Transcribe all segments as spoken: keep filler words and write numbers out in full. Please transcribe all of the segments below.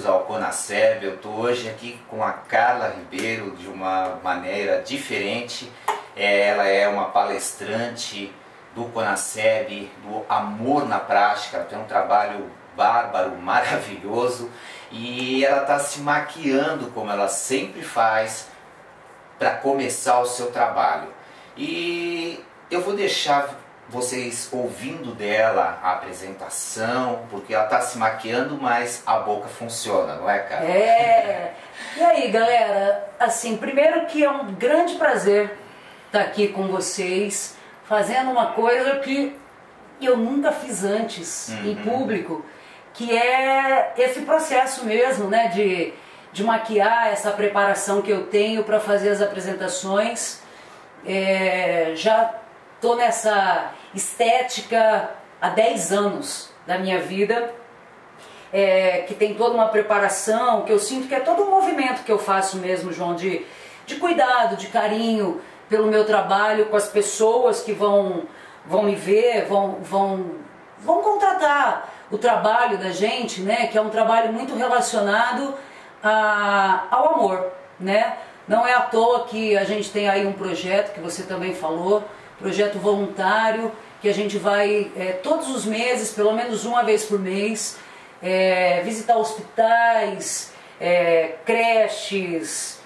ao CONASEB. Eu estou hoje aqui com a Carla Ribeiro de uma maneira diferente. Ela é uma palestrante do CONASEB, do Amor na Prática. Ela tem um trabalho bárbaro, maravilhoso, e ela está se maquiando como ela sempre faz para começar o seu trabalho. E eu vou deixar vocês ouvindo dela a apresentação, porque ela está se maquiando, mas a boca funciona, não é, cara? É! E aí, galera, assim, primeiro que é um grande prazer estar aqui com vocês, fazendo uma coisa que eu nunca fiz antes, uhum, em público, que é esse processo mesmo, né, de, de maquiar, essa preparação que eu tenho para fazer as apresentações. É, já tô nessa estética há dez anos da minha vida, é, que tem toda uma preparação, que eu sinto que é todo um movimento que eu faço mesmo, João, de, de cuidado, de carinho pelo meu trabalho, com as pessoas que vão, vão me ver, vão, vão, vão contratar o trabalho da gente, né, que é um trabalho muito relacionado a, ao amor, né? Não é à toa que a gente tem aí um projeto que você também falou, projeto voluntário, que a gente vai é, todos os meses, pelo menos uma vez por mês, é, visitar hospitais, é, creches,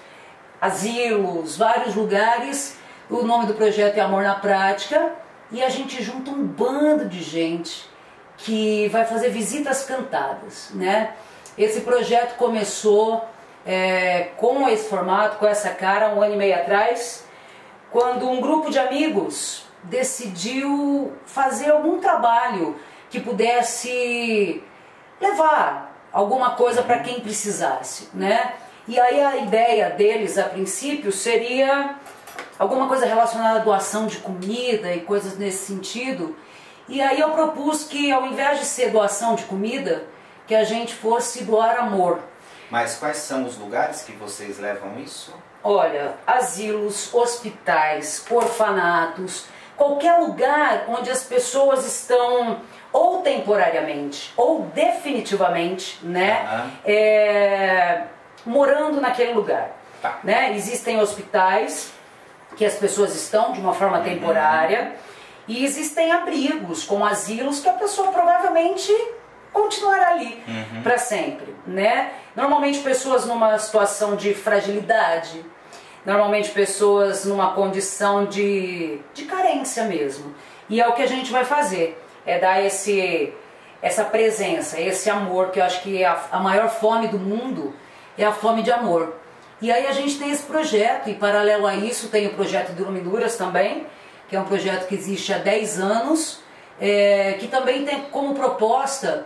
asilos, vários lugares. O nome do projeto é Amor na Prática, e a gente junta um bando de gente que vai fazer visitas cantadas, né? Esse projeto começou é, com esse formato, com essa cara, um ano e meio atrás, quando um grupo de amigos decidiu fazer algum trabalho que pudesse levar alguma coisa para quem precisasse, né? E aí a ideia deles, a princípio, seria alguma coisa relacionada à doação de comida e coisas nesse sentido. E aí eu propus que, ao invés de ser doação de comida, que a gente fosse doar amor. Mas quais são os lugares que vocês levam isso? Olha, asilos, hospitais, orfanatos, qualquer lugar onde as pessoas estão ou temporariamente ou definitivamente, né, uhum, é, morando naquele lugar. Tá. Né? Existem hospitais que as pessoas estão de uma forma uhum, temporária, e existem abrigos com asilos que a pessoa provavelmente continuará ali uhum, para sempre, né? Normalmente pessoas numa situação de fragilidade, normalmente pessoas numa condição de, de carência mesmo. E é o que a gente vai fazer, é dar esse, essa presença, esse amor, que eu acho que é a, a maior fome do mundo é a fome de amor. E aí a gente tem esse projeto, e paralelo a isso tem o projeto de Iluminuras também, que é um projeto que existe há dez anos, é, que também tem como proposta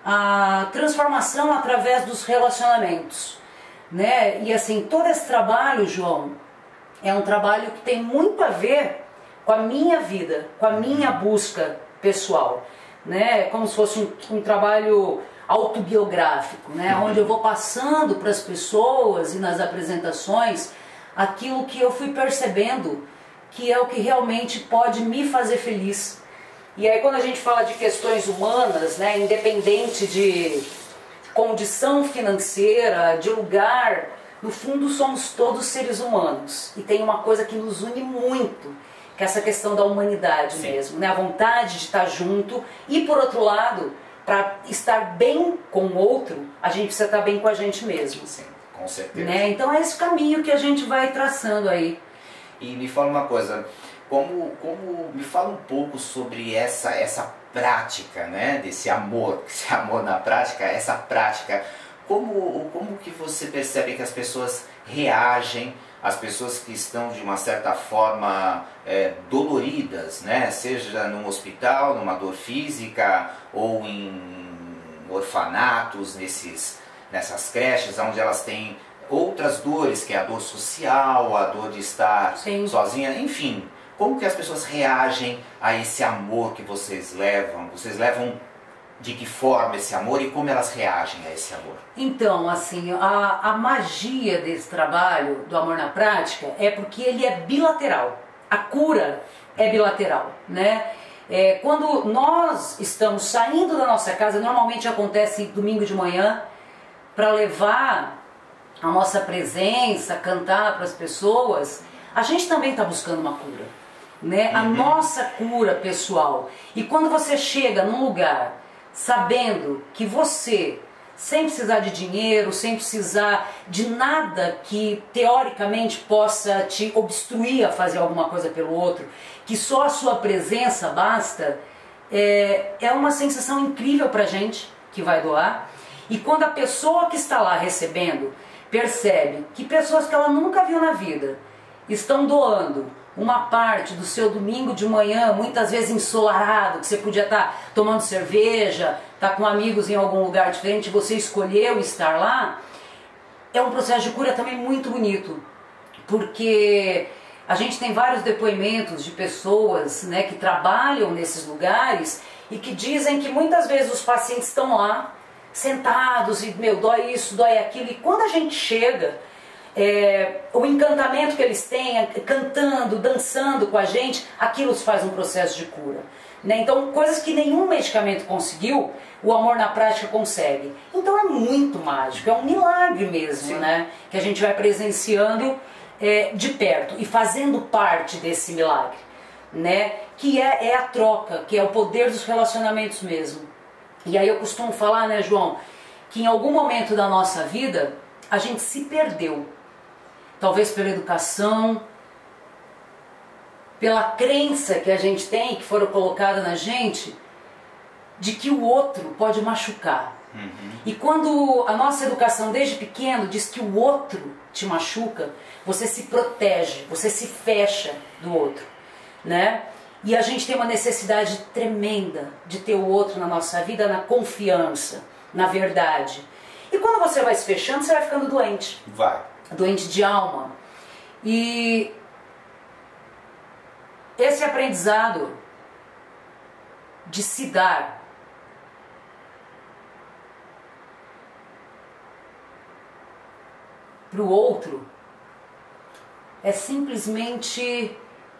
a transformação através dos relacionamentos, né? E assim, todo esse trabalho, João, é um trabalho que tem muito a ver com a minha vida, com a minha busca pessoal, né? Como se fosse um, um trabalho autobiográfico, né? Onde eu vou passando para as pessoas e nas apresentações aquilo que eu fui percebendo que é o que realmente pode me fazer feliz. E aí quando a gente fala de questões humanas, né, independente de condição financeira, de lugar, no fundo somos todos seres humanos. E tem uma coisa que nos une muito, que é essa questão da humanidade, sim, mesmo, né? A vontade de estar junto. E por outro lado, para estar bem com o outro, a gente precisa estar bem com a gente mesmo. Sim, com certeza. Né? Então é esse caminho que a gente vai traçando aí. E me fala uma coisa, como, como me fala um pouco sobre essa, essa prática, né, desse amor, esse amor na prática, essa prática, como, como que você percebe que as pessoas reagem, as pessoas que estão de uma certa forma é, doloridas, né, seja num hospital, numa dor física, ou em orfanatos, nesses, nessas creches, onde elas têm outras dores, que é a dor social, a dor de estar sim, sozinha, enfim. Como que as pessoas reagem a esse amor que vocês levam? Vocês levam de que forma esse amor e como elas reagem a esse amor? Então, assim, a, a magia desse trabalho, do Amor na Prática, é porque ele é bilateral. A cura é bilateral, né? É, quando nós estamos saindo da nossa casa, normalmente acontece domingo de manhã, para levar a nossa presença, cantar para as pessoas, a gente também está buscando uma cura, né? Uhum. A nossa cura pessoal. E quando você chega num lugar sabendo que você, sem precisar de dinheiro, sem precisar de nada que teoricamente possa te obstruir a fazer alguma coisa pelo outro, que só a sua presença basta, é, é uma sensação incrível pra gente que vai doar. E quando a pessoa que está lá recebendo percebe que pessoas que ela nunca viu na vida estão doando uma parte do seu domingo de manhã, muitas vezes ensolarado, que você podia estar tomando cerveja, estar com amigos em algum lugar diferente, você escolheu estar lá, é um processo de cura também muito bonito, porque a gente tem vários depoimentos de pessoas, né, que trabalham nesses lugares e que dizem que muitas vezes os pacientes estão lá, sentados e, meu, dói isso, dói aquilo, e quando a gente chega, é, o encantamento que eles têm, cantando, dançando com a gente, aquilo faz um processo de cura, né? Então, coisas que nenhum medicamento conseguiu, o amor na prática consegue. Então é muito mágico, é um milagre mesmo, Sim. né? Que a gente vai presenciando é, de perto e fazendo parte desse milagre, né? Que é, é a troca, que é o poder dos relacionamentos mesmo. E aí eu costumo falar, né, João, que em algum momento da nossa vida a gente se perdeu. Talvez pela educação, pela crença que a gente tem, que foram colocadas na gente, de que o outro pode machucar. Uhum. E quando a nossa educação desde pequeno diz que o outro te machuca, você se protege, você se fecha do outro, né? E a gente tem uma necessidade tremenda de ter o outro na nossa vida, na confiança, na verdade. E quando você vai se fechando, você vai ficando doente. Vai. Doente de alma. E esse aprendizado de se dar para o outro é simplesmente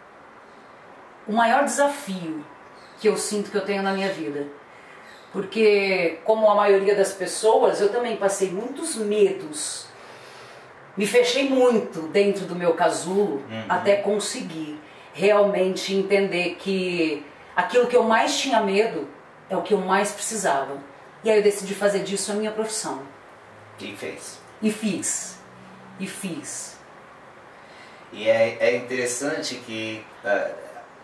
o maior desafio que eu sinto que eu tenho na minha vida. Porque, como a maioria das pessoas, eu também passei muitos medos. Me fechei muito dentro do meu casulo, uhum. até conseguir realmente entender que aquilo que eu mais tinha medo é o que eu mais precisava. E aí eu decidi fazer disso a minha profissão. E fez. E fiz. E fiz. E é, é interessante que... Uh,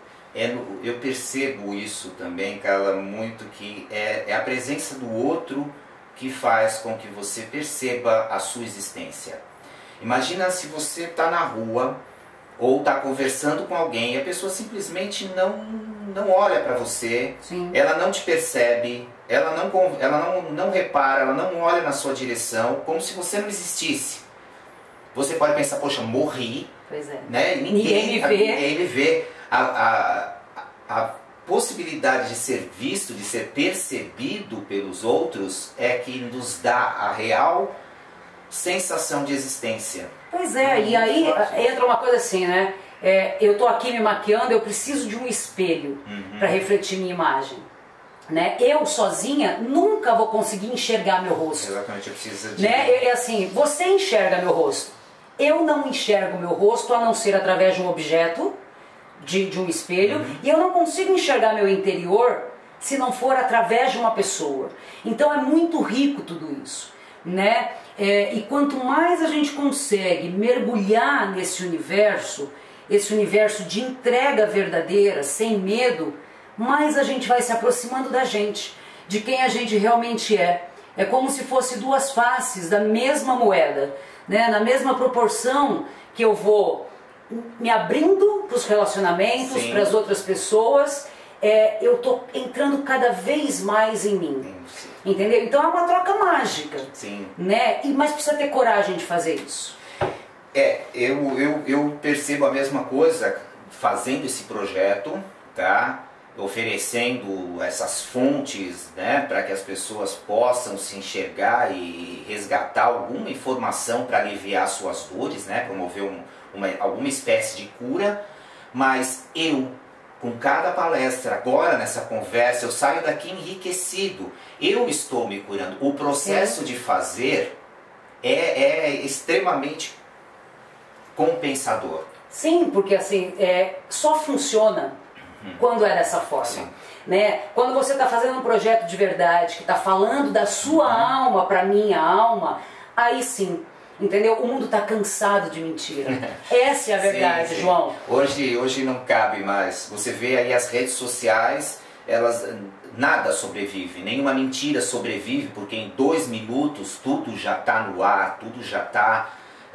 É, eu percebo isso também, Carla, muito, que é, é a presença do outro que faz com que você perceba a sua existência. Imagina se você está na rua ou está conversando com alguém e a pessoa simplesmente não, não olha para você, Sim. ela não te percebe, ela, não, ela não, não repara, ela não olha na sua direção, como se você não existisse. Você pode pensar, poxa, morri, pois é. né? Ninguém, ninguém me vê. Ninguém me vê. A, a, a possibilidade de ser visto, de ser percebido pelos outros é que nos dá a real sensação de existência. Pois é, e aí entra uma coisa assim, né? É, eu tô aqui me maquiando, eu preciso de um espelho uhum. para refletir minha imagem. Né? Eu sozinha nunca vou conseguir enxergar meu rosto. Exatamente, eu preciso de... Né? É assim, você enxerga meu rosto. Eu não enxergo meu rosto a não ser através de um objeto, de, de um espelho, uhum. e eu não consigo enxergar meu interior se não for através de uma pessoa. Então é muito rico tudo isso, né? É, e quanto mais a gente consegue mergulhar nesse universo, esse universo de entrega verdadeira, sem medo, mais a gente vai se aproximando da gente, de quem a gente realmente é. É como se fosse duas faces da mesma moeda, né? Na mesma proporção que eu vou me abrindo para os relacionamentos, para as outras pessoas, é, eu estou entrando cada vez mais em mim. Sim. Entendeu? Então é uma troca mágica. Sim. Né? E, mas precisa ter coragem de fazer isso. É, eu, eu, eu percebo a mesma coisa fazendo esse projeto, tá? Oferecendo essas fontes, né, para que as pessoas possam se enxergar e resgatar alguma informação para aliviar suas dores, né, promover um, uma, alguma espécie de cura. Mas eu, com cada palestra, agora nessa conversa, eu saio daqui enriquecido. Eu estou me curando. O processo de fazer é, é extremamente compensador. Sim, porque assim, é, só funciona uhum. quando é dessa forma. Sim. Né? Quando você está fazendo um projeto de verdade, que está falando da sua uhum. alma para minha alma, aí sim, entendeu? O mundo está cansado de mentira. Essa é a verdade, sim, sim. João. Hoje, hoje não cabe mais. Você vê aí as redes sociais, elas nada sobrevive, nenhuma mentira sobrevive, porque em dois minutos tudo já está no ar, tudo já está...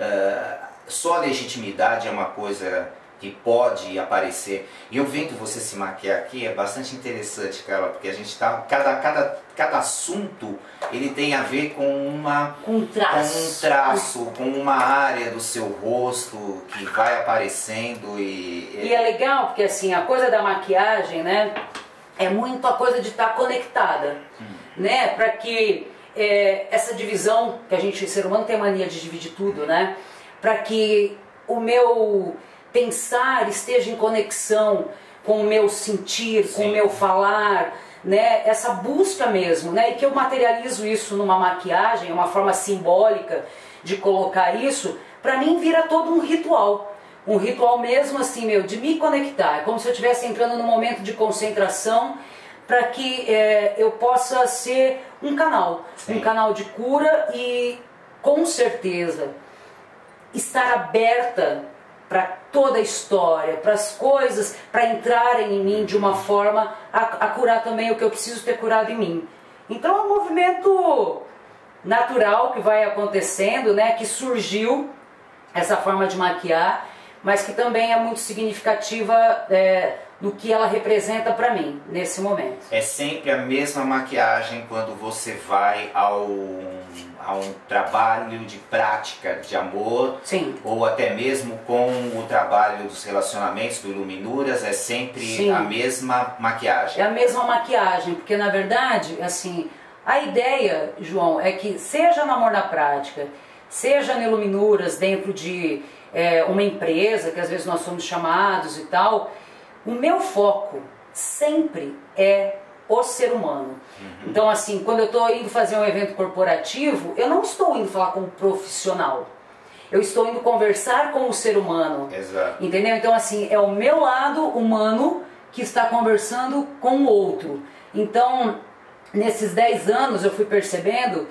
Uh, só a legitimidade é uma coisa que pode aparecer. E eu vendo você se maquiar aqui, é bastante interessante, Carla, porque a gente tá... Cada, cada, cada assunto, ele tem a ver com uma... Com um traço. Com um traço, com uma área do seu rosto que vai aparecendo e... E é legal, porque assim, a coisa da maquiagem, né, é muito a coisa de estar conectada, hum. né, para que é, essa divisão, que a gente, ser humano tem mania de dividir tudo, né, para que o meu pensar esteja em conexão com o meu sentir, Sim. com o meu falar, né? Essa busca mesmo, né? E que eu materializo isso numa maquiagem, uma forma simbólica de colocar isso, para mim vira todo um ritual. Um ritual mesmo assim, meu, de me conectar. É como se eu estivesse entrando num momento de concentração para que é, eu possa ser um canal, Sim. um canal de cura e, com certeza, estar aberta para toda a história, para as coisas, para entrarem em mim de uma forma a, a curar também o que eu preciso ter curado em mim. Então é um movimento natural que vai acontecendo, né, que surgiu essa forma de maquiar, mas que também é muito significativa é, no que ela representa para mim nesse momento. É sempre a mesma maquiagem quando você vai ao a um trabalho de prática de amor, Sim. ou até mesmo com o trabalho dos relacionamentos do Iluminuras, é sempre Sim. a mesma maquiagem. É a mesma maquiagem, porque na verdade, assim, a ideia, João, é que seja no Amor na Prática, seja no Iluminuras, dentro de é, uma empresa, que às vezes nós somos chamados e tal, o meu foco sempre é o ser humano. Uhum. Então, assim, quando eu estou indo fazer um evento corporativo, eu não estou indo falar com um profissional. Eu estou indo conversar com o ser humano. Exato. Entendeu? Então, assim, é o meu lado humano que está conversando com o outro. Então, nesses dez anos eu fui percebendo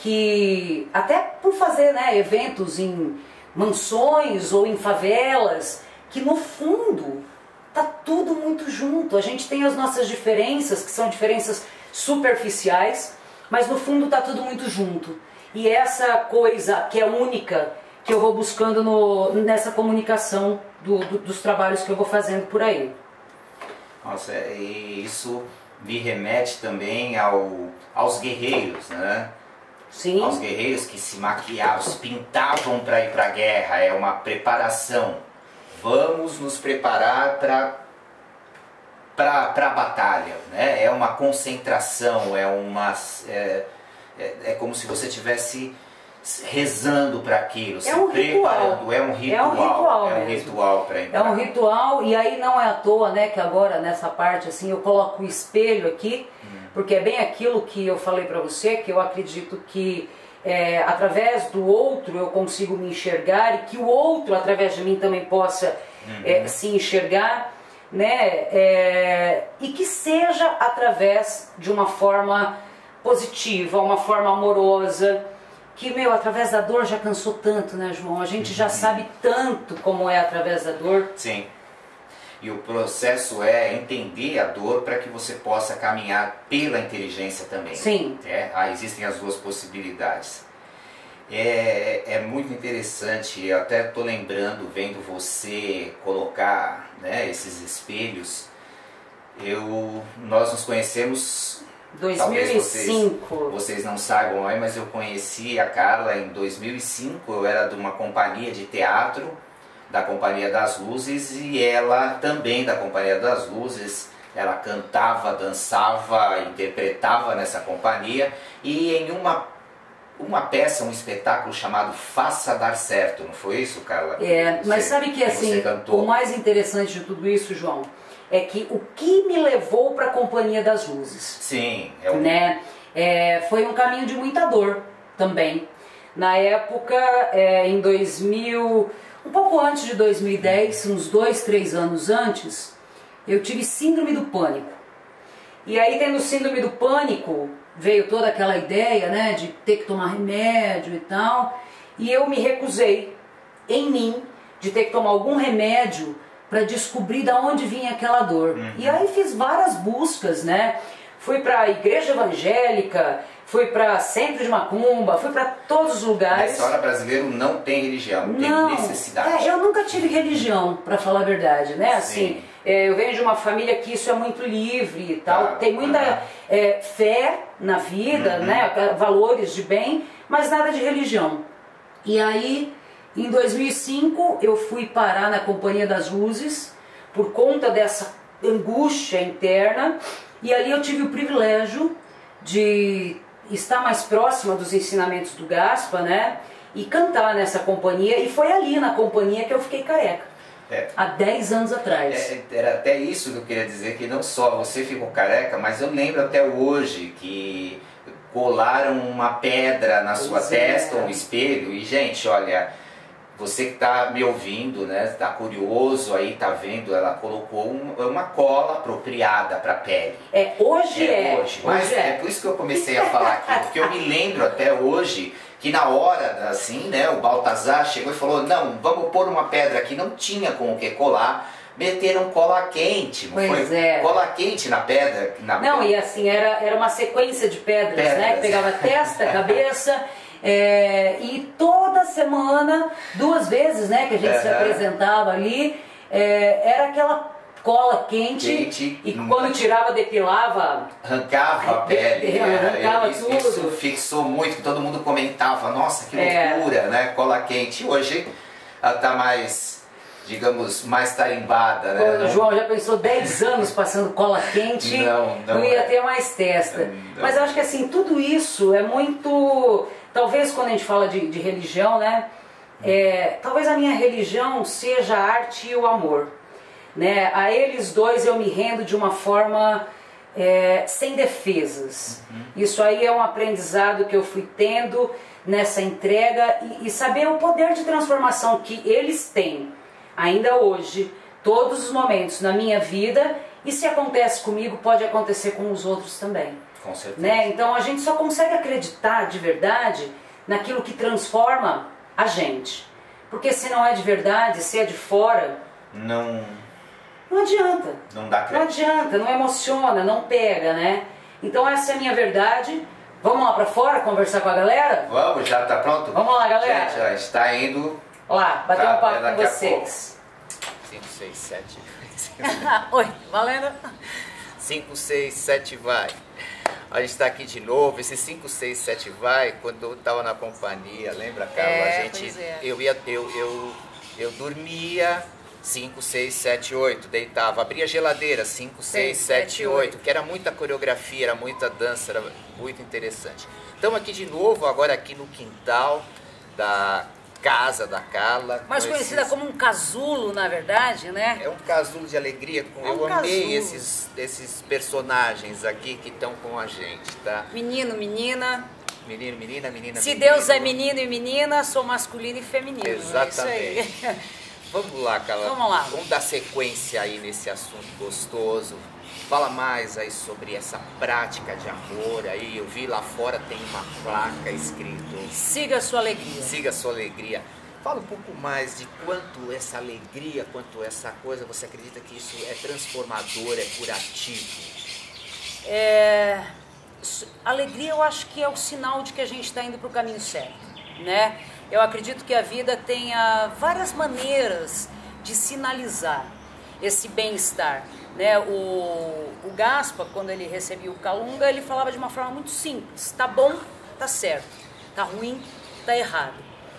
que, até por fazer, né, eventos em mansões ou em favelas, que no fundo tá tudo muito junto. A gente tem as nossas diferenças, que são diferenças superficiais, mas no fundo tá tudo muito junto. E essa coisa que é única, que eu vou buscando no, nessa comunicação do, do, dos trabalhos que eu vou fazendo por aí. Nossa, e isso me remete também ao, aos guerreiros, né? Sim. Aos guerreiros que se maquiavam, se pintavam para ir para a guerra. É uma preparação. Vamos nos preparar para para a batalha, né? É uma concentração, é uma é, é, é como se você estivesse rezando para aquilo, é se um preparando, ritual. é um ritual, é um ritual, é um ritual para entrar. É um ritual, e aí não é à toa, né, que agora nessa parte assim eu coloco o espelho aqui, hum. porque é bem aquilo que eu falei para você, que eu acredito que É, através do outro eu consigo me enxergar e que o outro através de mim também possa uhum. é, se enxergar, né? É, e que seja através de uma forma positiva, uma forma amorosa, que, meu, através da dor já cansou tanto, né, João? A gente já uhum. sabe tanto como é através da dor. Sim. E o processo é entender a dor para que você possa caminhar pela inteligência também. Sim. É, ah, existem as duas possibilidades. É, é muito interessante, eu até estou lembrando, vendo você colocar, né, esses espelhos. Eu, nós nos conhecemos... dois mil e cinco. Talvez vocês, vocês não saibam, mas eu conheci a Carla em dois mil e cinco. Eu era de uma companhia de teatro, da Companhia das Luzes, e ela também da Companhia das Luzes. Ela cantava, dançava, interpretava nessa companhia, e em uma, uma peça, um espetáculo chamado Faça Dar Certo, não foi isso, Carla? É, você, mas sabe que assim, o mais interessante de tudo isso, João, é que o que me levou para a Companhia das Luzes. Sim. É um... né? É, foi um caminho de muita dor também. Na época, é, em dois mil, um pouco antes de dois mil e dez, uns dois, três anos antes, eu tive síndrome do pânico. E aí, tendo síndrome do pânico, veio toda aquela ideia, né, de ter que tomar remédio e tal, e eu me recusei em mim de ter que tomar algum remédio para descobrir de onde vinha aquela dor. Uhum. E aí fiz várias buscas, né? Fui para a igreja evangélica, fui para centro de macumba, fui para todos os lugares. Nessa hora brasileiro não tem religião, não, não tem necessidade. É, eu nunca tive religião, para falar a verdade, né? Assim, é, eu venho de uma família que isso é muito livre e tal, tá, tem muita uhum. é, fé na vida, uhum. né? Valores de bem, mas nada de religião. E aí, em dois mil e cinco, eu fui parar na Companhia das Luzes por conta dessa angústia interna, e ali eu tive o privilégio de estar mais próxima dos ensinamentos do Gaspa, né? E cantar nessa companhia, e foi ali na companhia que eu fiquei careca. É. Há dez anos atrás. É, era até isso que eu queria dizer, que não só você ficou careca, mas eu lembro até hoje que colaram uma pedra na sua pois testa, é. um espelho, e gente, olha, você que está me ouvindo, né, está curioso aí, está vendo, ela colocou um, uma cola apropriada para a pele. É, hoje é. é. Hoje, mas hoje é. é por isso que eu comecei a falar aqui, porque eu me lembro até hoje que na hora, assim, né, o Baltazar chegou e falou, não, vamos pôr uma pedra aqui, não tinha com o que colar, meteram cola quente, não pois foi? É. Cola quente na pedra. Na não, pedra. E assim, era, era uma sequência de pedras, pedras. né, que pegava testa, cabeça... É, e toda semana, duas vezes, né, que a gente uhum. se apresentava ali, é, era aquela cola quente, quente e hum. quando tirava, depilava, arrancava a pele, arrancava é, isso, tudo. Isso fixou muito, todo mundo comentava, nossa, que loucura, é. né, cola quente. Hoje ela está mais, digamos, mais tarimbada, né? Ô, João, já pensou dez anos passando cola quente, não, não, não ia é. ter mais testa. Não. Mas eu acho que assim, tudo isso é muito... Talvez quando a gente fala de, de religião, né? É, talvez a minha religião seja a arte e o amor. Né? A eles dois eu me rendo de uma forma é, sem defesas. Uhum. Isso aí é um aprendizado que eu fui tendo nessa entrega e, e saber o poder de transformação que eles têm ainda hoje, todos os momentos na minha vida, e se acontece comigo, pode acontecer com os outros também. Com certeza. Né? Então a gente só consegue acreditar de verdade naquilo que transforma a gente. Porque se não é de verdade, se é de fora, não, não adianta. Não dá Não adianta, não emociona, não pega, né? Então essa é a minha verdade. Vamos lá pra fora conversar com a galera? Vamos, já tá pronto? Vamos lá, galera. Gente, a gente tá indo lá, bater tá, um papo com vocês. cinco, seis, sete. Oi, valendo? cinco, seis, sete, vai. A gente está aqui de novo, esse cinco, seis, sete vai, quando eu estava na companhia, lembra, Carla? É, a gente, é. eu, ia, eu, eu, eu dormia cinco, seis, sete, oito, deitava, abria a geladeira, cinco, seis, sete, oito, que era muita coreografia, era muita dança, era muito interessante. Estamos aqui de novo, agora aqui no quintal da casa da Carla. Mais conhecida esses... como um casulo, na verdade, né? É um casulo de alegria. Com... É um eu amei esses, esses personagens aqui que estão com a gente, tá? Menino, menina. Menino, menina, menina, Se menino. Deus é menino e menina, sou masculino e feminino. Exatamente. É isso aí. Vamos lá, Carla. Vamos lá. Vamos dar sequência aí nesse assunto gostoso. Fala mais aí sobre essa prática de amor aí. Eu vi lá fora tem uma placa escrito Siga a sua alegria. Siga a sua alegria. Fala um pouco mais de quanto essa alegria, quanto essa coisa, você acredita que isso é transformador, é curativo? É... Alegria eu acho que é o sinal de que a gente está indo para o caminho certo, né? Eu acredito que a vida tenha várias maneiras de sinalizar esse bem-estar. Né, o, o Gaspa, quando ele recebia o Calunga, ele falava de uma forma muito simples. Tá bom, tá certo. Tá ruim, tá errado.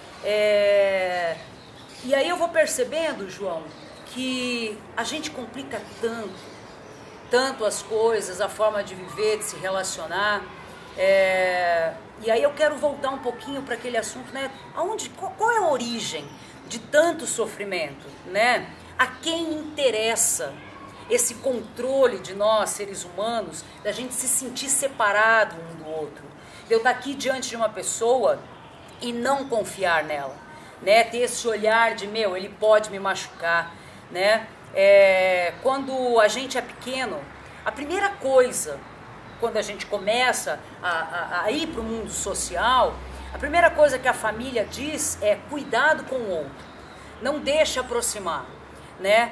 É... E aí eu vou percebendo, João, que a gente complica tanto, tanto as coisas, a forma de viver, de se relacionar. É... E aí eu quero voltar um pouquinho para aquele assunto, né? Aonde, qual, qual é a origem de tanto sofrimento, né? A quem interessa esse controle de nós, seres humanos, da gente se sentir separado um do outro. De eu estar aqui diante de uma pessoa e não confiar nela, né? Ter esse olhar de, meu, ele pode me machucar, né? É, quando a gente é pequeno, a primeira coisa, quando a gente começa a, a, a ir para o mundo social, a primeira coisa que a família diz é cuidado com o outro, não deixa aproximar, né?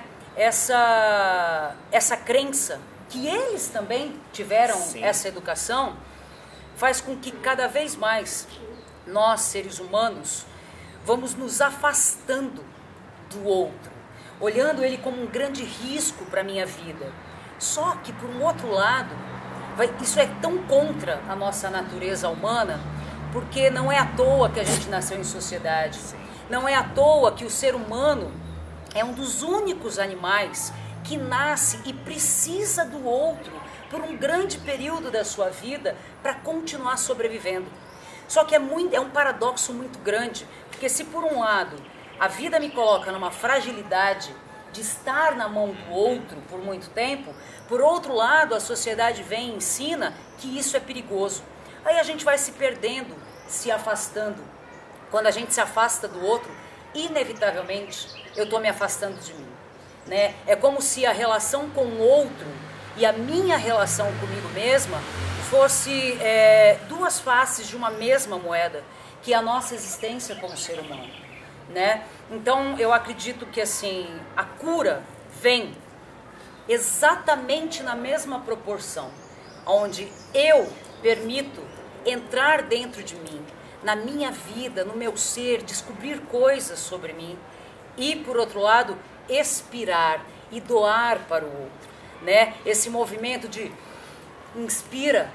Essa, essa crença que eles também tiveram, sim, essa educação, faz com que cada vez mais nós, seres humanos, vamos nos afastando do outro, olhando ele como um grande risco para a minha vida. Só que, por um outro lado, vai, isso é tão contra a nossa natureza humana, porque não é à toa que a gente nasceu em sociedade. Sim. Não é à toa que o ser humano é um dos únicos animais que nasce e precisa do outro por um grande período da sua vida para continuar sobrevivendo. Só que é, muito, é um paradoxo muito grande, porque se por um lado a vida me coloca numa fragilidade de estar na mão do outro por muito tempo, por outro lado a sociedade vem e ensina que isso é perigoso. Aí a gente vai se perdendo, se afastando. Quando a gente se afasta do outro, inevitavelmente eu estou me afastando de mim, né? É como se a relação com o outro e a minha relação comigo mesma fosse é, duas faces de uma mesma moeda, que é a nossa existência como ser humano, né? Então eu acredito que assim a cura vem exatamente na mesma proporção, onde eu permito entrar dentro de mim, na minha vida, no meu ser, descobrir coisas sobre mim e, por outro lado, expirar e doar para o outro, né? Esse movimento de inspira,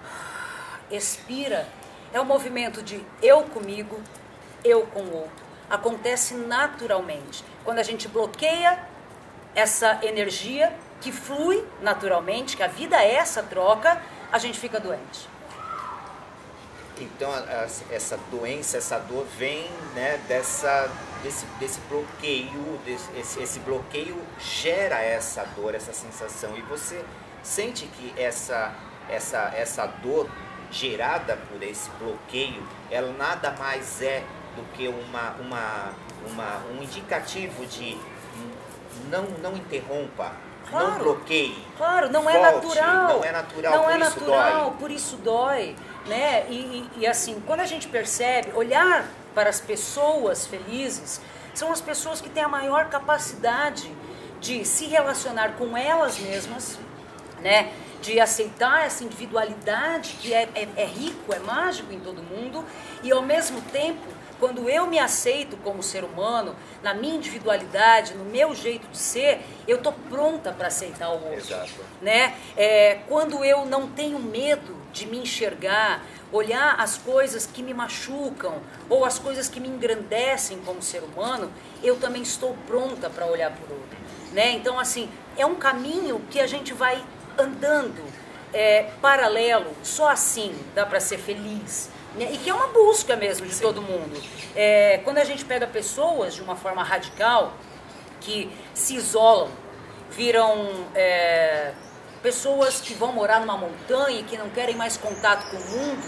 expira, é o movimento de eu comigo, eu com o outro. Acontece naturalmente. Quando a gente bloqueia essa energia que flui naturalmente, que a vida é essa troca, a gente fica doente. Então, a, a, essa doença, essa dor vem, né, dessa, desse, desse bloqueio, desse, esse, esse bloqueio gera essa dor, essa sensação. E você sente que essa, essa, essa dor gerada por esse bloqueio, ela nada mais é do que uma, uma, uma, um indicativo de não, não interrompa, claro, não bloqueie. Claro, não volte, é natural. Não é natural, não por é isso natural, dói. por isso dói. Né? E, e, e assim, quando a gente percebe, olhar para as pessoas felizes, são as pessoas que têm a maior capacidade de se relacionar com elas mesmas, né? De aceitar essa individualidade que é, é, é rico, é mágico em todo mundo, e ao mesmo tempo, quando eu me aceito como ser humano, na minha individualidade, no meu jeito de ser, eu estou pronta para aceitar o outro. Exato. Né? É, quando eu não tenho medo de me enxergar, olhar as coisas que me machucam ou as coisas que me engrandecem como ser humano, eu também estou pronta para olhar para o outro. Né? Então, assim, é um caminho que a gente vai andando é, paralelo, só assim dá para ser feliz. E que é uma busca mesmo de Sim. todo mundo. É, quando a gente pega pessoas de uma forma radical, que se isolam, viram é, pessoas que vão morar numa montanha e que não querem mais contato com o mundo,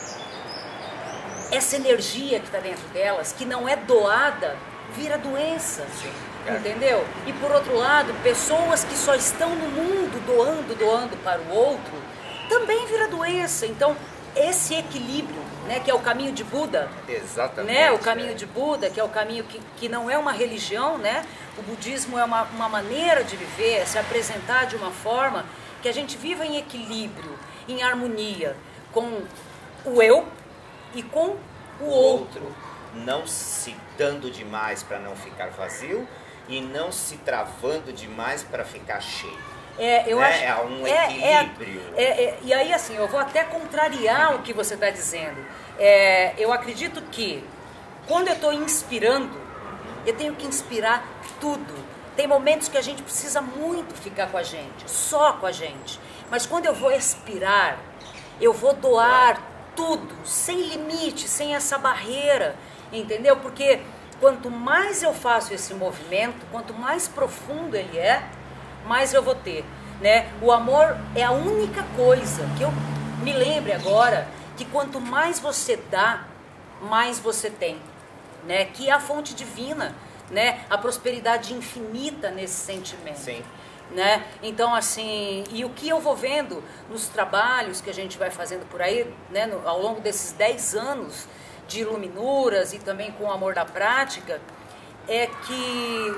essa energia que está dentro delas, que não é doada, vira doença. Sim. Entendeu? E por outro lado, pessoas que só estão no mundo doando, doando para o outro, também vira doença. Então, esse equilíbrio, né, que é o caminho de Buda, exatamente, né, o caminho é. de Buda, que é o caminho que, que não é uma religião, né, o budismo é uma, uma maneira de viver, é se apresentar de uma forma que a gente viva em equilíbrio, em harmonia com o eu e com o, o outro. outro. Não se dando demais para não ficar vazio e não se travando demais para ficar cheio. É, eu né? acho, é um é, equilíbrio. É, é, é, e aí, assim, eu vou até contrariar o que você está dizendo. É, eu acredito que quando eu estou inspirando, eu tenho que inspirar tudo. Tem momentos que a gente precisa muito ficar com a gente, só com a gente. Mas quando eu vou expirar, eu vou doar tudo, sem limite, sem essa barreira, entendeu? Porque quanto mais eu faço esse movimento, quanto mais profundo ele é, mais eu vou ter, né? O amor é a única coisa que eu me lembre agora, que quanto mais você dá, mais você tem, né? Que é a fonte divina, né? A prosperidade infinita nesse sentimento. Sim. Né? Então, assim, e o que eu vou vendo nos trabalhos que a gente vai fazendo por aí, né, no, ao longo desses dez anos de Iluminuras e também com o amor da prática, é que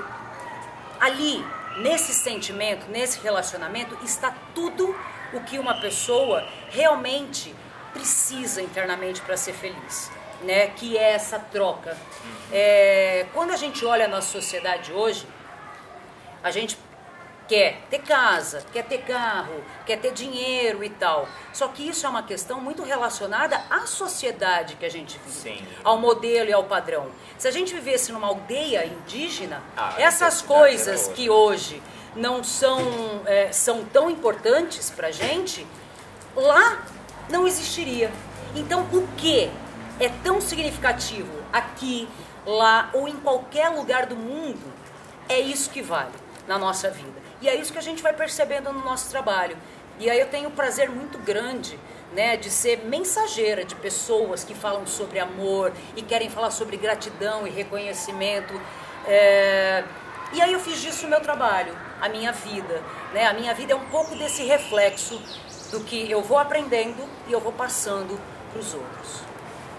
ali, nesse sentimento, nesse relacionamento, está tudo o que uma pessoa realmente precisa internamente para ser feliz, né? Que é essa troca. É, quando a gente olha a nossa sociedade hoje, a gente quer ter casa, quer ter carro, quer ter dinheiro e tal. Só que isso é uma questão muito relacionada à sociedade que a gente vive, Sim. ao modelo e ao padrão. Se a gente vivesse numa aldeia indígena, ah, essas coisas que hoje não são, é, são tão importantes pra gente, lá não existiria. Então, o que é tão significativo aqui, lá ou em qualquer lugar do mundo, é isso que vale na nossa vida. E é isso que a gente vai percebendo no nosso trabalho. E aí eu tenho um prazer muito grande, né, de ser mensageira de pessoas que falam sobre amor e querem falar sobre gratidão e reconhecimento. É... E aí eu fiz disso o meu trabalho, a minha vida. Né? A minha vida é um pouco desse reflexo do que eu vou aprendendo e eu vou passando para os outros.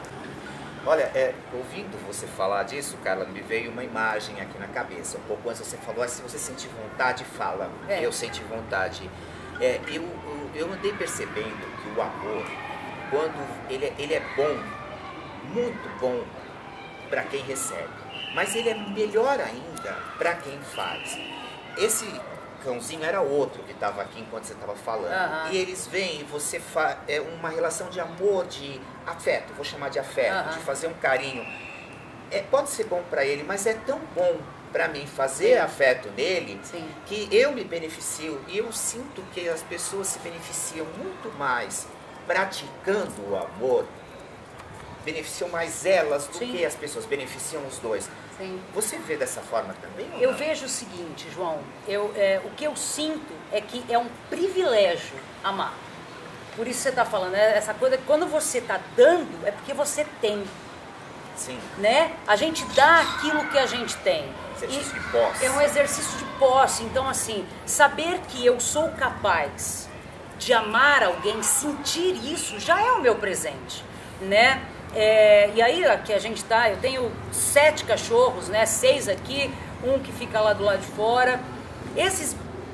Olha, é, ouvindo você falar disso, Carla, me veio uma imagem aqui na cabeça. Um pouco antes você falou, ah, se você sentir vontade, fala. É. Eu senti vontade. É, eu, eu, eu andei percebendo que o amor, quando ele, é, ele é bom, muito bom para quem recebe, mas ele é melhor ainda para quem faz. Esse cãozinho era outro que estava aqui enquanto você estava falando. Uhum. E eles vêm e você faz é uma relação de amor, de afeto, vou chamar de afeto, uhum. de fazer um carinho. É, pode ser bom para ele, mas é tão bom para mim fazer Sim. afeto nele, Sim. que eu me beneficio. E eu sinto que as pessoas se beneficiam muito mais praticando o amor, beneficiam mais elas do Sim. que as pessoas, beneficiam os dois. Sim. Você vê dessa forma também? Ou eu não? vejo o seguinte, João, eu, é, o que eu sinto é que é um privilégio amar. Por isso você está falando, né, essa coisa que quando você está dando, é porque você tem. Sim. Né? A gente dá aquilo que a gente tem. Exercício de posse. É um exercício de posse. Então, assim, saber que eu sou capaz de amar alguém, sentir isso, já é o meu presente, né? É, e aí que a gente tá, eu tenho sete cachorros, né? Seis aqui, um que fica lá do lado de fora. Esses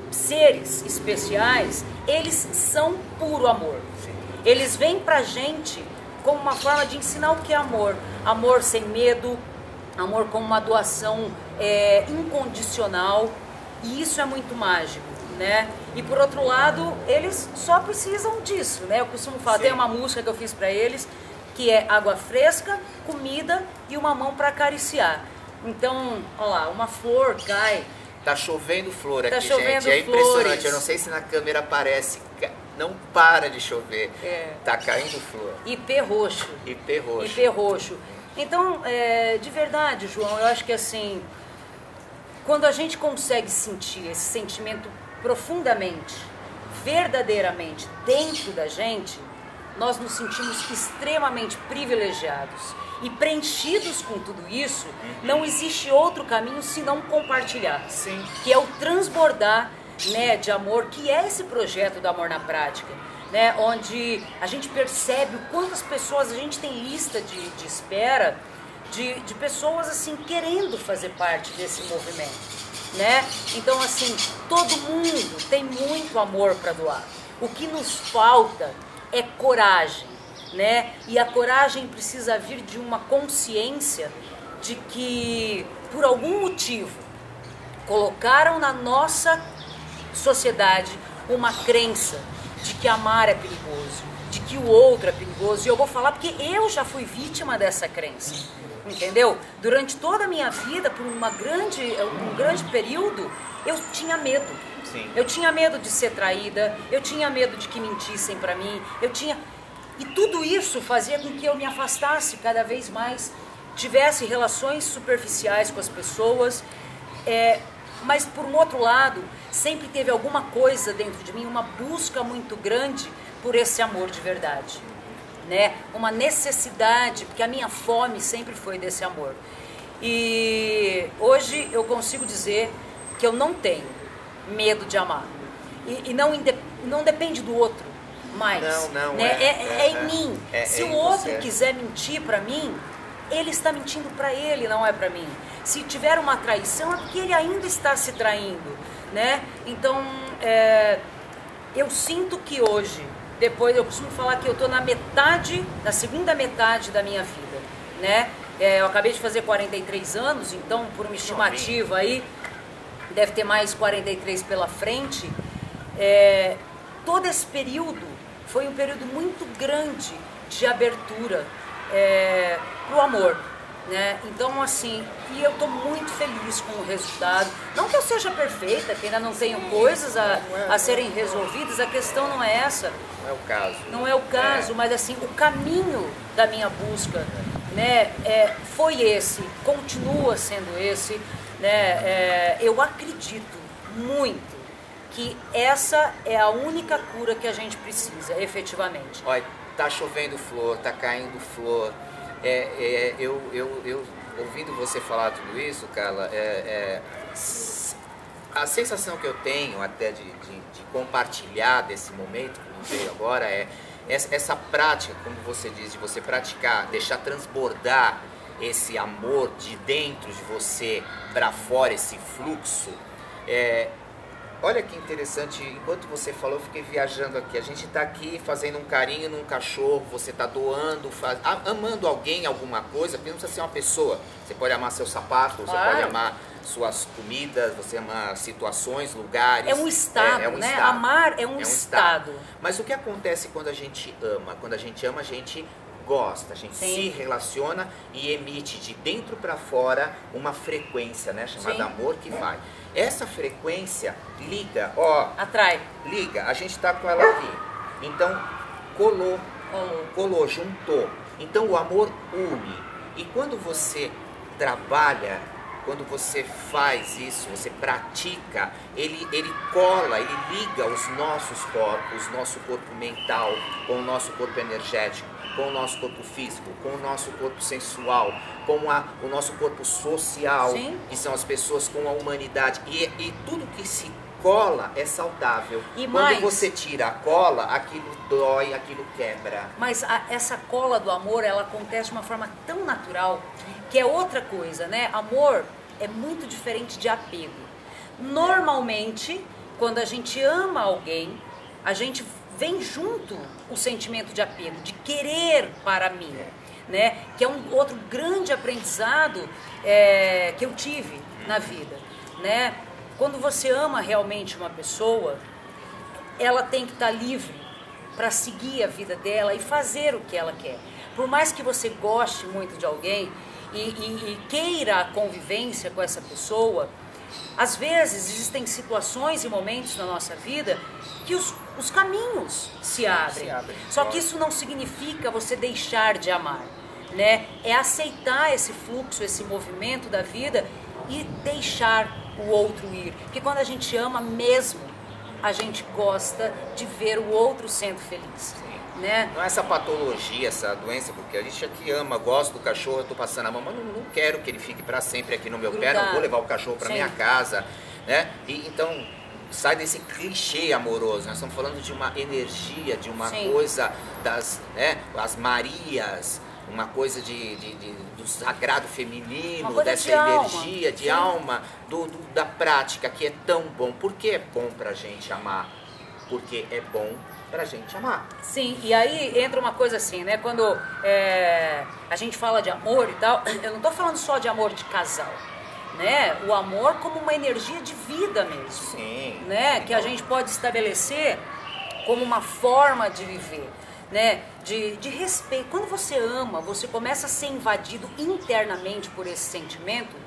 seres especiais, eles são puro amor. Eles vêm pra gente como uma forma de ensinar o que é amor. Amor sem medo, amor como uma doação é, incondicional. E isso é muito mágico, né? E por outro lado, eles só precisam disso, né? Eu costumo falar, Sim. tem uma música que eu fiz pra eles, que é água fresca, comida e uma mão para acariciar. Então, olha lá, uma flor cai. Tá chovendo flor tá aqui, chovendo gente. É flores. Impressionante. Eu não sei se na câmera aparece. Não para de chover. É. Tá caindo flor. Ipê roxo. Ipê roxo. Ipê roxo. Então, é, de verdade, João, eu acho que assim, quando a gente consegue sentir esse sentimento profundamente, verdadeiramente dentro da gente, nós nos sentimos extremamente privilegiados e preenchidos com tudo isso. Uhum. Não existe outro caminho senão compartilhar, Sim. que é o transbordar, né, de amor, que é esse projeto do Amor na Prática, né, onde a gente percebe o quantas pessoas, a gente tem lista de, de espera de, de pessoas assim querendo fazer parte desse movimento, né? Então assim, todo mundo tem muito amor para doar. O que nos falta é coragem, né? E a coragem precisa vir de uma consciência de que, por algum motivo, colocaram na nossa sociedade uma crença de que amar é perigoso, de que o outro é perigoso. E eu vou falar porque eu já fui vítima dessa crença, entendeu? Durante toda a minha vida, por uma grande, um grande período, eu tinha medo. Sim. Eu tinha medo de ser traída, eu tinha medo de que mentissem pra mim, eu tinha... E tudo isso fazia com que eu me afastasse cada vez mais, tivesse relações superficiais com as pessoas, é, mas por um outro lado, sempre teve alguma coisa dentro de mim, uma busca muito grande por esse amor de verdade. né? Uma necessidade, porque a minha fome sempre foi desse amor. E hoje eu consigo dizer que eu não tenho medo de amar. E, e não, não depende do outro mais. Não, não, né? é, é, é, é em é, mim. é, Se é o em outro você. quiser mentir pra mim, ele está mentindo pra ele, não é pra mim. Se tiver uma traição, é porque ele ainda está se traindo, né? Então, é, eu sinto que hoje, depois eu costumo falar que eu tô na metade, na segunda metade da minha vida, né? É, eu acabei de fazer quarenta e três anos, então por uma estimativa aí, deve ter mais quarenta e três pela frente. É, todo esse período foi um período muito grande de abertura é, pro amor, né? Então assim, e eu tô muito feliz com o resultado. Não que eu seja perfeita, que ainda não tenho coisas a, a serem resolvidas, a questão não é essa. Não é o caso. Não é o caso, é. Mas assim, o caminho da minha busca, né, é, foi esse, continua sendo esse, né? É, eu acredito muito que essa é a única cura que a gente precisa, efetivamente. Olha, tá chovendo flor, tá caindo flor. É, é, eu, eu, eu, ouvindo você falar tudo isso, Carla, é, é, a sensação que eu tenho até de, de, de compartilhar desse momento que me veio agora é essa, essa prática, como você diz, de você praticar, deixar transbordar esse amor de dentro de você para fora, esse fluxo. É, olha que interessante, enquanto você falou, eu fiquei viajando aqui. A gente está aqui fazendo um carinho num cachorro, você está doando, faz, amando alguém, alguma coisa, não precisa ser uma pessoa. Você pode amar seu sapato, você claro. pode amar suas comidas, você ama situações, lugares. É um estado, é, é um né? estado. Amar é um, é um estado. estado. Mas o que acontece quando a gente ama? Quando a gente ama, a gente gosta, a gente Sim. se relaciona e emite de dentro para fora uma frequência, né, chamada Sim. amor, que vai. Essa frequência liga, ó, Atrai. liga, a gente tá com ela aqui. Então, colou, Colou. colou, juntou. Então o amor une. E quando você trabalha, quando você faz isso, você pratica, ele, ele cola, ele liga os nossos corpos, nosso corpo mental com o nosso corpo energético, com o nosso corpo físico, com o nosso corpo sensual, com a, o nosso corpo social, Sim. que são as pessoas com a humanidade. E, e tudo que se cola é saudável. E Quando mais, você tira a cola, aquilo dói, aquilo quebra. Mas a, essa cola do amor, ela acontece de uma forma tão natural, que é outra coisa, né? Amor é muito diferente de apego. Normalmente, quando a gente ama alguém, a gente vem junto o sentimento de apego, de querer para mim, né? Que é um outro grande aprendizado é, que eu tive na vida, né? Quando você ama realmente uma pessoa, ela tem que estar livre para seguir a vida dela e fazer o que ela quer. Por mais que você goste muito de alguém e, e, e queira a convivência com essa pessoa, às vezes existem situações e momentos na nossa vida que os, os caminhos se abrem. Se abrem. Só que isso não significa você deixar de amar, né? É aceitar esse fluxo, esse movimento da vida e deixar o outro ir. Porque quando a gente ama mesmo, a gente gosta de ver o outro sendo feliz. Né? Não é essa patologia, essa doença, porque a gente aqui ama, gosta do cachorro, eu tô passando a mão, mas não, não quero que ele fique para sempre aqui no meu pé, não vou levar o cachorro para minha casa, né? E então sai desse clichê amoroso. Nós estamos falando de uma energia, de uma Sim. coisa das, né, as Marias, uma coisa de, de, de do sagrado feminino, dessa de energia alma. de Sim. alma, do, do, da prática que é tão bom. Por que é bom pra gente amar? Porque é bom pra gente amar. Sim, e aí entra uma coisa assim, né? Quando é, a gente fala de amor e tal, eu não tô falando só de amor de casal, né? O amor como uma energia de vida mesmo. Sim. Né? Que a gente pode estabelecer como uma forma de viver, né? De, de respeito. Quando você ama, você começa a ser invadido internamente por esse sentimento,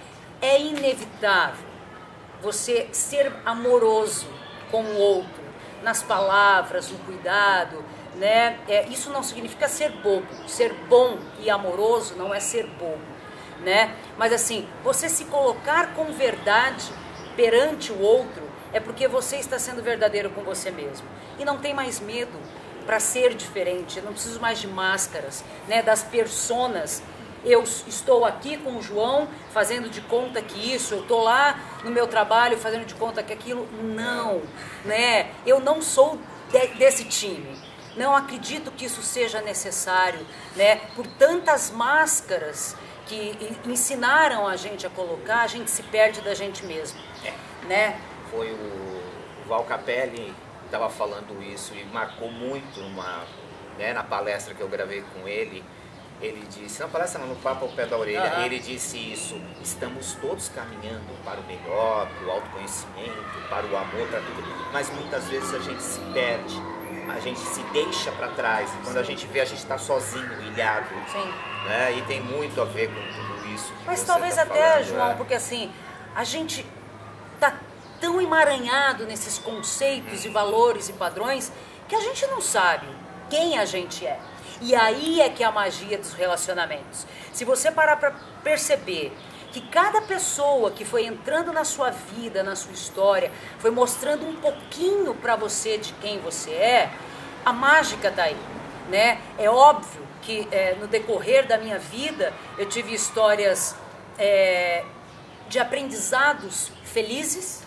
é inevitável você ser amoroso com o outro, nas palavras, no cuidado, né? É, isso não significa ser bobo. Ser bom e amoroso não é ser bobo, né? Mas assim, você se colocar com verdade perante o outro é porque você está sendo verdadeiro com você mesmo. E não tem mais medo. para ser diferente. Eu não preciso mais de máscaras, né, das personas. Eu estou aqui com o João fazendo de conta que isso, eu estou lá no meu trabalho fazendo de conta que aquilo. Não, né? Eu não sou de, desse time. Não acredito que isso seja necessário, né? Por tantas máscaras que ensinaram a gente a colocar, a gente se perde da gente mesmo, é. né? Foi o, o Val Capelli estava falando isso e marcou muito numa, né, na palestra que eu gravei com ele. Ele disse, na palestra não, no papo ao pé da orelha, uhum. ele disse isso: estamos todos caminhando para o melhor, para o autoconhecimento, para o amor, para tudo, mas muitas vezes a gente se perde, a gente se deixa para trás, quando a gente vê a gente está sozinho, ilhado. Sim. Né? E tem muito a ver com tudo isso. Mas talvez tá até, falando, João, é. porque assim, a gente está tão emaranhado nesses conceitos e valores e padrões que a gente não sabe quem a gente é. E aí é que é a magia dos relacionamentos. Se você parar para perceber que cada pessoa que foi entrando na sua vida, na sua história, foi mostrando um pouquinho para você de quem você é, a mágica tá aí, né? É óbvio que é, no decorrer da minha vida eu tive histórias é, de aprendizados felizes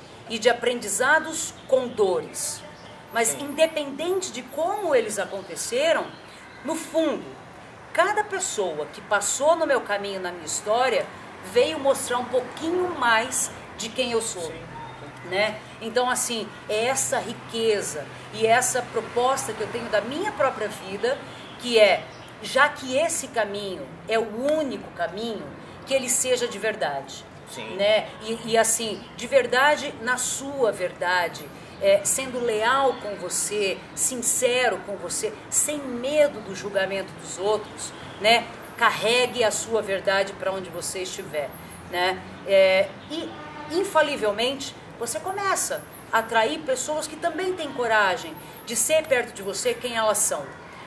e de aprendizados com dores. Mas independente de como eles aconteceram, no fundo, cada pessoa que passou no meu caminho, na minha história, veio mostrar um pouquinho mais de quem eu sou, né? Então, assim, é essa riqueza e essa proposta que eu tenho da minha própria vida, que é, já que esse caminho é o único caminho, que ele seja de verdade, Sim. né? E, e assim, de verdade na sua verdade, É, sendo leal com você, sincero com você, sem medo do julgamento dos outros, né? Carregue a sua verdade para onde você estiver, né? É, e, infalivelmente, você começa a atrair pessoas que também têm coragem de ser perto de você quem elas são.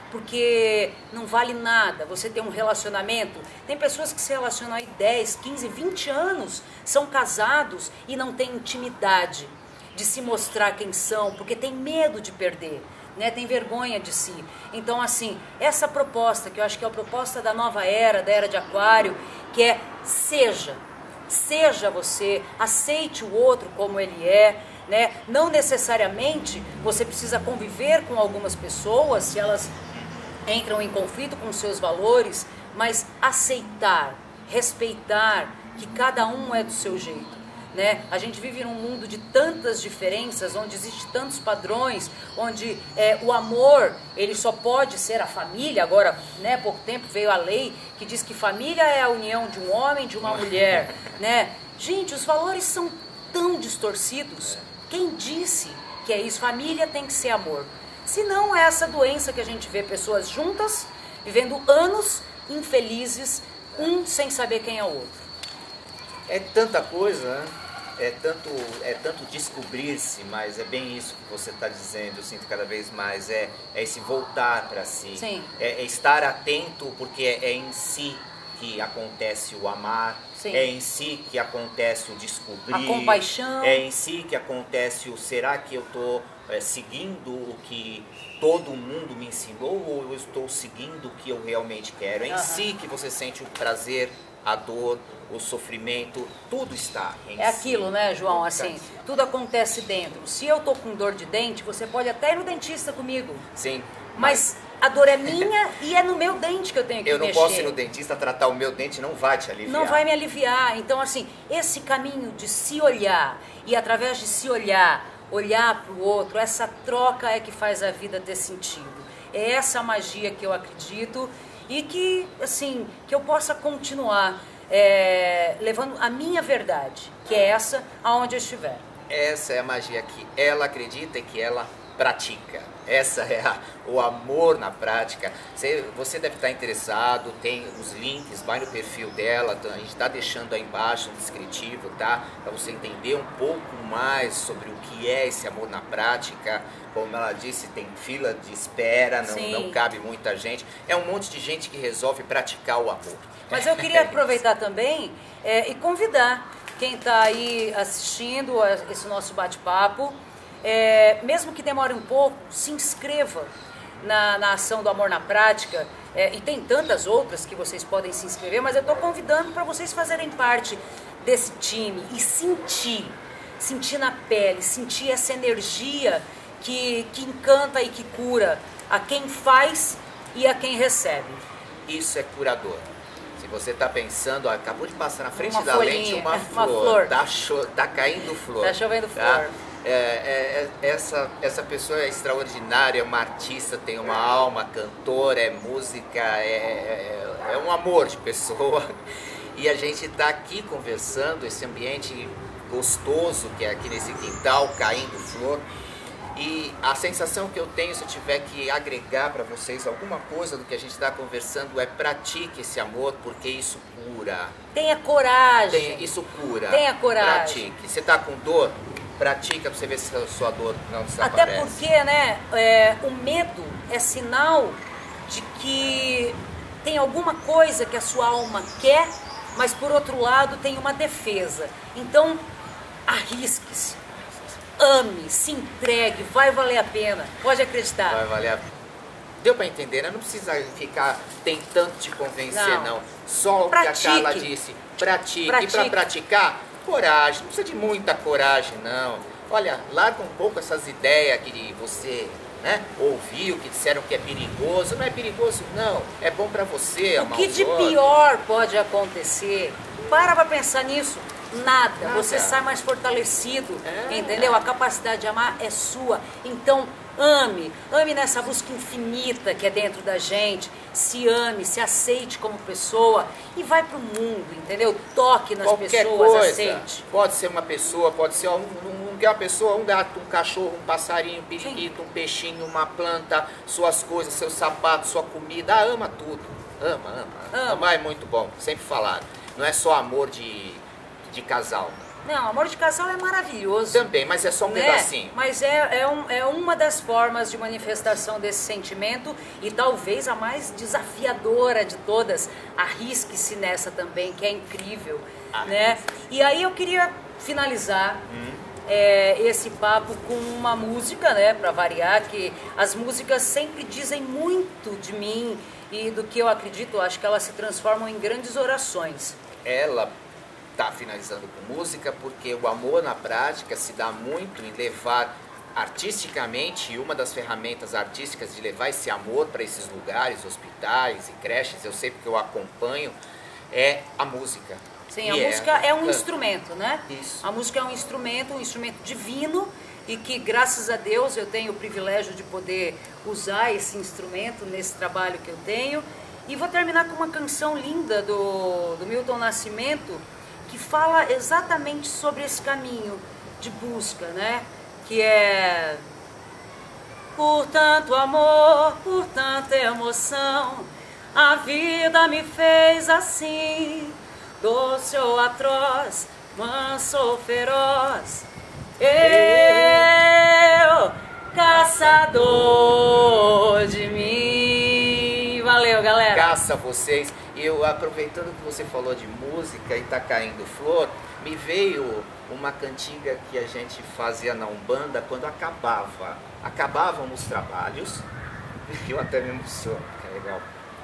Porque não vale nada você ter um relacionamento. Tem pessoas que se relacionam há dez, quinze, vinte anos, são casados e não têm intimidade de se mostrar quem são, porque tem medo de perder, né? Tem vergonha de si. Então, assim, essa proposta, que eu acho que é a proposta da nova era, da era de Aquário, que é seja, seja você, aceite o outro como ele é, né? Não necessariamente você precisa conviver com algumas pessoas, se elas entram em conflito com os seus valores, mas aceitar, respeitar que cada um é do seu jeito. Né? A gente vive num mundo de tantas diferenças, onde existem tantos padrões, onde é, o amor ele só pode ser a família. Agora, né, há pouco tempo veio a lei que diz que família é a união de um homem e de uma mulher, né? Gente, os valores são tão distorcidos. Quem disse que é isso? Família tem que ser amor. Se não, é essa doença que a gente vê pessoas juntas, vivendo anos infelizes, um sem saber quem é o outro. É tanta coisa, né? É tanto, é tanto descobrir-se, mas é bem isso que você está dizendo, eu sinto cada vez mais, é, é esse voltar para si, Sim. É, é estar atento, porque é, é em si que acontece o amar, Sim. é em si que acontece o descobrir, a compaixão, é em si que acontece o será que eu estou é, seguindo o que todo mundo me ensinou ou eu estou seguindo o que eu realmente quero, é em Uhum. si que você sente o prazer, a dor, o sofrimento, tudo está em É si. aquilo, né, João? Assim, tudo acontece dentro. Se eu tô com dor de dente, você pode até ir no dentista comigo. Sim. Mas a dor é minha e é no meu dente que eu tenho que eu não mexer. posso ir no dentista tratar o meu dente, não vai te aliviar. Não vai me aliviar. Então, assim, esse caminho de se olhar e através de se olhar, olhar para o outro, essa troca é que faz a vida ter sentido. É essa magia que eu acredito e que, assim, que eu possa continuar é, levando a minha verdade, que é essa aonde eu estiver. Essa é a magia que ela acredita e que ela pratica. Essa é a, o amor na prática. Você, você deve estar interessado, tem os links, vai no perfil dela, a gente está deixando aí embaixo no descritivo, tá? Para você entender um pouco mais sobre o que é esse amor na prática. Como ela disse, tem fila de espera, não, não cabe muita gente. É um monte de gente que resolve praticar o amor. Mas eu queria aproveitar também é, e convidar quem está aí assistindo a esse nosso bate-papo, é, mesmo que demore um pouco, se inscreva. na, na ação do Amor na Prática, é, e tem tantas outras que vocês podem se inscrever, mas eu estou convidando para vocês fazerem parte desse time e sentir, sentir na pele, sentir essa energia que, que encanta e que cura a quem faz e a quem recebe. Isso é curador. Se você está pensando, ó, acabou de passar na frente Uma da folhinha, lente uma, uma flor, flor. Tá, cho tá caindo flor. Tá chovendo tá? flor. É, é, é, essa, essa pessoa é extraordinária, é uma artista, tem uma alma, cantora, é música, é, é, é um amor de pessoa. E a gente está aqui conversando, esse ambiente gostoso que é aqui nesse quintal, caindo flor. E a sensação que eu tenho, se eu tiver que agregar para vocês alguma coisa do que a gente está conversando, é pratique esse amor, porque isso cura. Tenha coragem. Tem, isso cura. Tenha coragem. Pratique. Você está com dor? Pratica para você ver se a sua dor não desaparece. Até porque, né, é, o medo é sinal de que tem alguma coisa que a sua alma quer, mas por outro lado tem uma defesa. Então, arrisque-se. Ame, se entregue, vai valer a pena, pode acreditar. Vai valer a pena. Deu para entender, né? Não precisa ficar tentando te convencer, não. não. Só o Pratique. que a Carla disse, pratique. Pratique. E para praticar, coragem. Não precisa de muita coragem, não. Olha, larga um pouco essas ideias que você, né, ouviu, que disseram que é perigoso. Não é perigoso, não. É bom para você. O que de pior pode acontecer? Para pra pensar nisso. Nada. Nada, você sai mais fortalecido, é. entendeu? A capacidade de amar é sua. Então, ame, ame nessa busca infinita que é dentro da gente. Se ame, se aceite como pessoa e vai pro mundo, entendeu? Toque nas Qualquer pessoas, coisa. aceite. Pode ser uma pessoa, pode ser um, um, uma pessoa, um gato, um cachorro, um passarinho, um periquito, Sim. um peixinho, uma planta, suas coisas, seus sapatos, sua comida. Ah, ama tudo. Ama, ama. ama. Amar é muito bom, sempre falaram. Não é só amor de... de casal. Não, amor de casal é maravilhoso. Também, mas é só um né? pedacinho. Mas é, é, um, é uma das formas de manifestação desse sentimento e talvez a mais desafiadora de todas. Arrisque-se nessa também, que é incrível. Né? E aí eu queria finalizar hum. é, esse papo com uma música, né, para variar, que as músicas sempre dizem muito de mim e do que eu acredito. Acho que elas se transformam em grandes orações. Ela está finalizando com música porque o amor na prática se dá muito em levar artisticamente, e uma das ferramentas artísticas de levar esse amor para esses lugares, hospitais e creches, eu sei porque eu acompanho, é a música. Sim, a e música é, é um é. instrumento, né? Isso. A música é um instrumento, um instrumento divino e que, graças a Deus, eu tenho o privilégio de poder usar esse instrumento nesse trabalho que eu tenho. E vou terminar com uma canção linda do, do Milton Nascimento, que fala exatamente sobre esse caminho de busca, né? Que é: por tanto amor, por tanta emoção, a vida me fez assim, doce ou atroz, manso ou feroz, eu, caçador de mim. Valeu, galera. Caça vocês. Eu, aproveitando que você falou de música e tá caindo flor, me veio uma cantiga que a gente fazia na Umbanda quando acabava. Acabavam os trabalhos, que eu até me emociono, que é legal.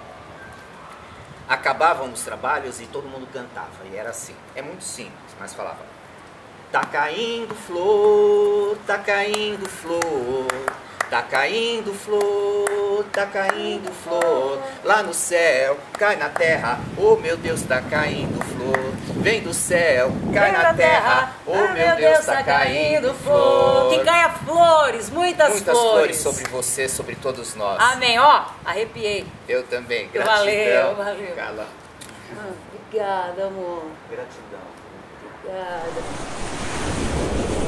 Acabavam os trabalhos e todo mundo cantava, e era assim. É muito simples, mas falava: tá caindo flor, tá caindo flor, tá caindo flor, tá caindo flor, lá no céu, cai na terra, oh meu Deus, tá caindo flor, vem do céu, cai na terra, oh meu Deus, tá caindo flor. Que caia flores, muitas, muitas flores. flores sobre você, sobre todos nós. Amém, ó, arrepiei. Eu também, gratidão. Valeu, valeu. Carla. Ah, obrigada, amor. Gratidão. Obrigada.